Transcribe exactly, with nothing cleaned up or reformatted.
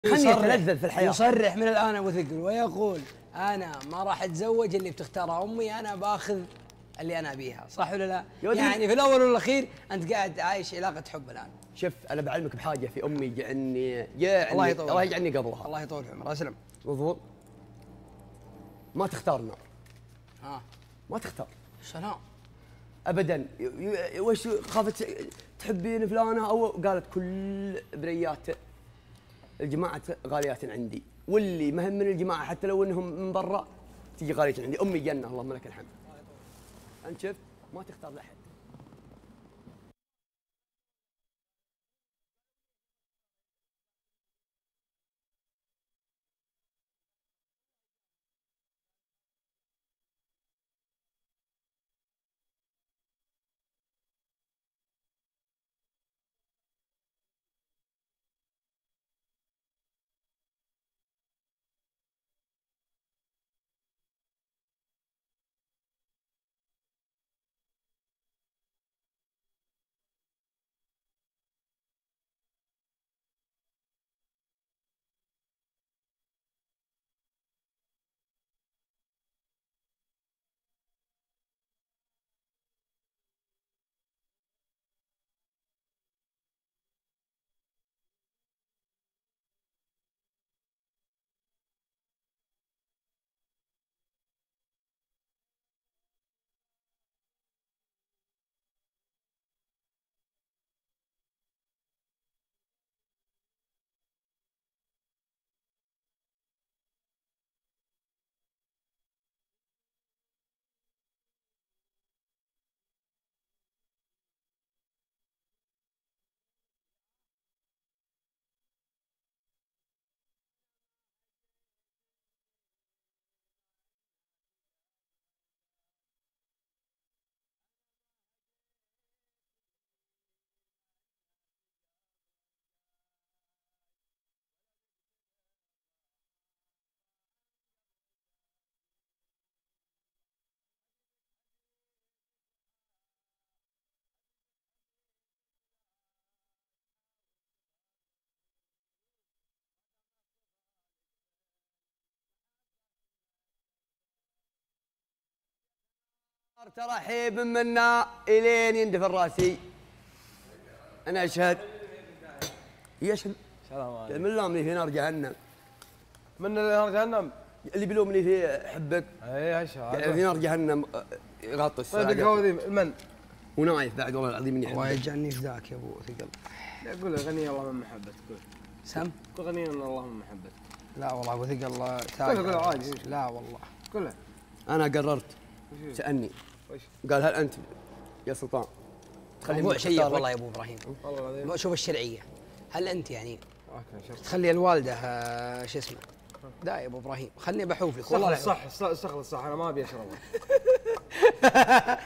خلني اتلذذ في الحياه. يصرح من الان ابو ثقل ويقول انا ما راح اتزوج اللي بتختارها امي، انا باخذ اللي انا ابيها، صح ولا لا؟ يعني في الاول والاخير انت قاعد عايش علاقه حب الان. شوف انا بعلمك بحاجه، في امي جعني جعني الله يطول الله يجعلني قبلها. الله يطول عمره. اسلم. مضبوط. ما تختار النار. ها ما تختار. سلام. ابدا. وش خافت تحبين فلانه او قالت كل بريات الجماعه غاليات عندي، واللي مهم من الجماعه حتى لو انهم من برا تجي غاليه عندي. امي جنه اللهم لك الحمد. انت شفت ما تختار لحد. ترحيب منا الين يندفن راسي. انا اشهد. يشهد. سلام عليكم. من اللوم في نار جهنم. من نار جهنم؟ اللي بيلومني في حبك. اي اشهد. في نار جهنم يغطس. طيب الكوذي من؟ ونايف بعد والله العظيم اني الله يجعلني فداك يا ابو ثقل. قول غني الله من محبتك. قول. سم. قول غني الله من محبتك. لا والله ابو ثقل تاج. قول عادي. لا والله. قولها. انا قررت. سألني. وش؟ قال هل انت يا سلطان تخلي موضوع شيق والله يا ابو ابراهيم. والله العظيم. شوف الشرعيه. هل انت يعني تخلي الوالده آه شو اسمه؟ لا يا ابو ابراهيم خلني بحوف لك والله صح. استخلص صح. انا ما ابي اشربه.